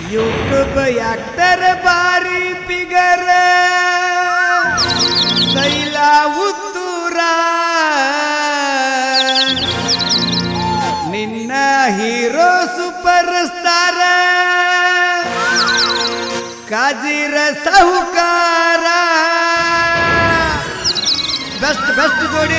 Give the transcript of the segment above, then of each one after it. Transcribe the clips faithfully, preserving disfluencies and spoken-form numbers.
YouTube actor ಬಾರಿ ಪಿಗರ ಸೈಲ ಉತ್ತೂರ ನಿನ್ನ hero super star ಕಾಜಿರ ಸಾಹುಕಾರ ಬೆಸ್ಟ್ ಬೆಸ್ಟ್ ಜೋಡಿ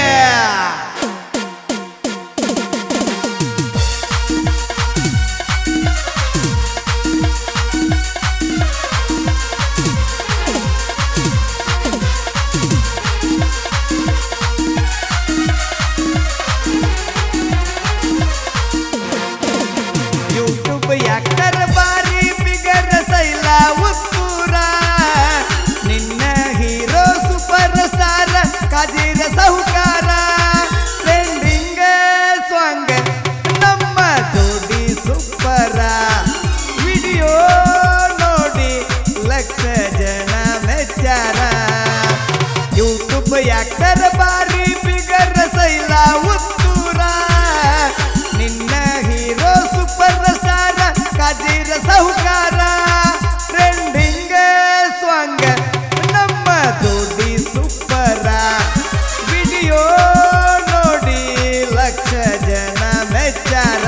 ಕಾಜಿರ ಸಾಹುಕಾರ ಟ್ರೆಂಡಿಂಗ್ ಸಾಂಗ್ ನಮ್ಮ ಜೋಡಿ ಸೂಪರ ವಿಡಿಯೋ ನೋಡಿ ಲಕ್ಷ ಜನ ಮೆಚ್ಚಾರ ಯೂಟ್ಯೂಬ್ ಆಕ್ಟರ್ ಬಾರಿ ಬಿಗರ ಸೈಲ ಉತ್ತೂರ ನಿನ್ನ ಹೀರೋ ಸೂಪರ್ ಸ್ಟಾರ್ ಕಾಜಿರ ಸಾಹುಕಾರ ಟ್ರೆಂಡಿಂಗ್ ಸಾಂಗ್ ನಮ್ಮ ಜೋಡಿ ಸೂಪರ ವಿಡಿಯೋ ನೋಡಿ ಲಕ್ಷ ಜನ ಮೆಚ್ಚಾರ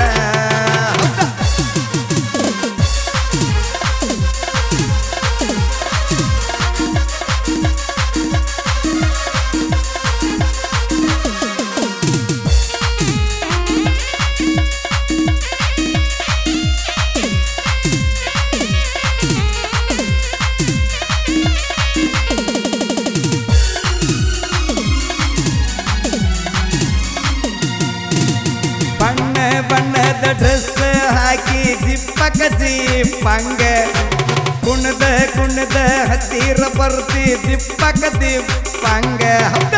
ಬಣ್ಣದ ಡ್ರೆಸ್ ಹಾಕಿ ಜಿಪ್ಪಕ ಜಿಪ್ಪಂಗ ಕುಣದ ಕುಣದ ಹತ್ತಿರ ಬರ್ತಿ ಜಿಪ್ಪಕ ದಿಪ್ಪಂಗ ಹೌದ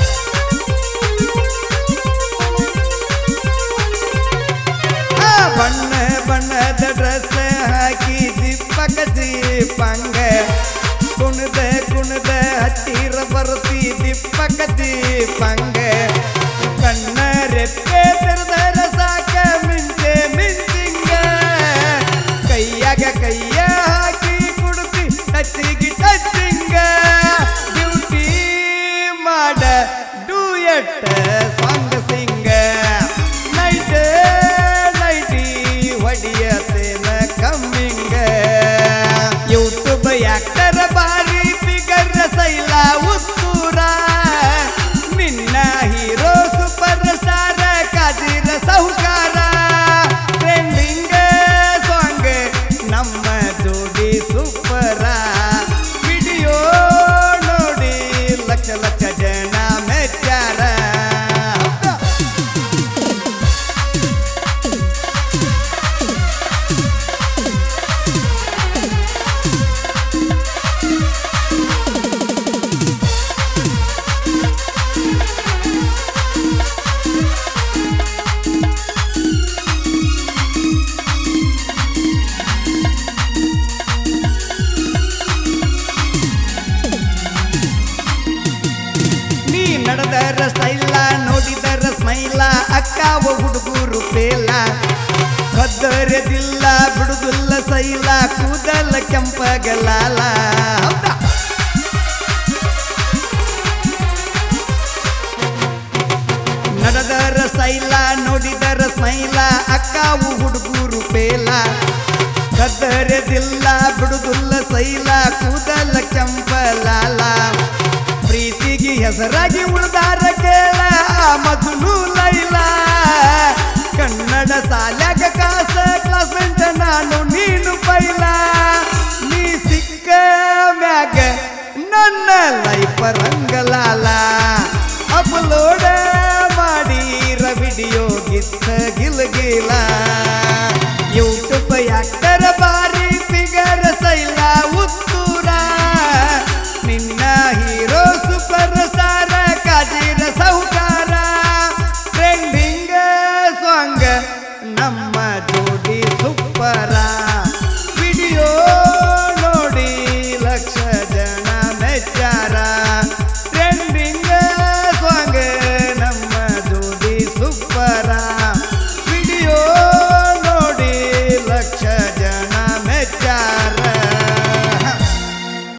ಬಣ್ಣ ಬಣ್ಣದ ಡ್ರೆಸ್ ಹಾಕಿ ಜಿಪ್ಪಕ ಜಿಪ್ಪಂಗ ಕುಣದ ಕುಣದ ಹತ್ತಿರ ಬರ್ತಿ ದಿಪ್ಪಕ ದಿಪ್ಪಂಗ ಕಣ್ಣ ರೆಪ್ಪೆ ತೆರೆದರ ಸಾಕ ಮಿಂಚೆ ಮಿಂಚಿಂಗ ಕೈಯಾಗ ಕೈಯ ಹಾಕಿ ಕುಡ್ತಿ ಟಚ್ಚಿಗಿ ಟಚ್ಚಿಂಗ ಡ್ಯೂಟಿ ಮಾಡ duet song sing night nighty ಹೊಡಿಯತೇನ ಕಮ್ಮಿಂಗ ಯೂಟ್ಯೂಬ್ ಆಕ್ಟರ್ ಬಾರಿ ಬಿಗರ ಸೈಲ ಉತ್ತೂರ ನಿನ್ನ ಹೀರೋ ಸೂಪರ್ ಸ್ಟಾರ್ ಕಾಜಿರ ಸಾಹುಕಾರ ಟ್ರೆಂಡಿಂಗ್ ಸಾಂಗ್ ನಮ್ಮ ಜೋಡಿ ಸೂಪರ ವಿಡಿಯೋ ನೋಡಿ ಲಕ್ಷ ಲಕ್ಷ ಜನ ಮೆಚ್ಚಾರ ನಡೆದರ ಸ್ಟೈಲ ನೋಡಿದರ ಸ್ಮೈಲ ಅಕ್ಕಾವ ಹುಡುಗರು ಪೇಲ ಕದ್ದರೆದಿಲ್ಲ ಬಿಡುದಿಲ್ಲ ಸೈಲ ಕೂದಲ ಕೆಂಪಗಲಾಲ ನಡೆದರ ಸ್ಟೈಲ ನೋಡಿದರ ಸ್ಮೈಲ ಅಕ್ಕಾವು ಹುಡುಗರು ಪೇಲ ಕದ್ದರೆದಿಲ್ಲ ಬಿಡುದಿಲ್ಲ ಸೈಲ ಕೂದಲ ಕೆಂಪಲಾಲ ಪ್ರೀತಿಗೆ ಹೆಸರಾಗಿ ಉಳ್ದಾರ ಕೇಳ ಮಧುನು ಲೈಲ ಕನ್ನಡ ಸಾಲ್ಯಾಗ ಕಾಸ ಕ್ಲಾಸೆಂಟ್ ನಾನು ನೀನು ಪೈಲ ನೀ ಸಿಕ್ಕ ಮ್ಯಾಗ ನನ್ನ ಲೈಫ್ ರಂಗಲಾಲ ಅಪ್ಲೋಡ ಮಾಡಿರ ವಿಡಿಯೋ ಗಿತ್ತ ಗಿಲ್ಗಿಲ ಯೂಟ್ಯೂಬ್ ಆಕ್ಟರ್ ಬಾರಿ ಬಿಗರ ಸೈಲ ಉತ್ತೂರ ನಿನ್ನ ಹೀರೋ ಸೂಪರ್ ಸ್ಟಾರ್ ಕಾಜಿರ ಸಾಹುಕಾರ ಟ್ರೆಂಡಿಂಗ್ ಸಾಂಗ್ ನಮ್ಮ ಜೋಡಿ ಸೂಪರ ವಿಡಿಯೋ